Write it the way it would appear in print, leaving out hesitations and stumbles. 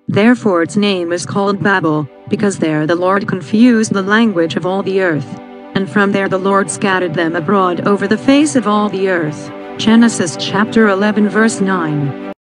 Therefore its name is called Babel, because there the Lord confused the language of all the earth. And from there the Lord scattered them abroad over the face of all the earth. Genesis chapter 11 verse 9.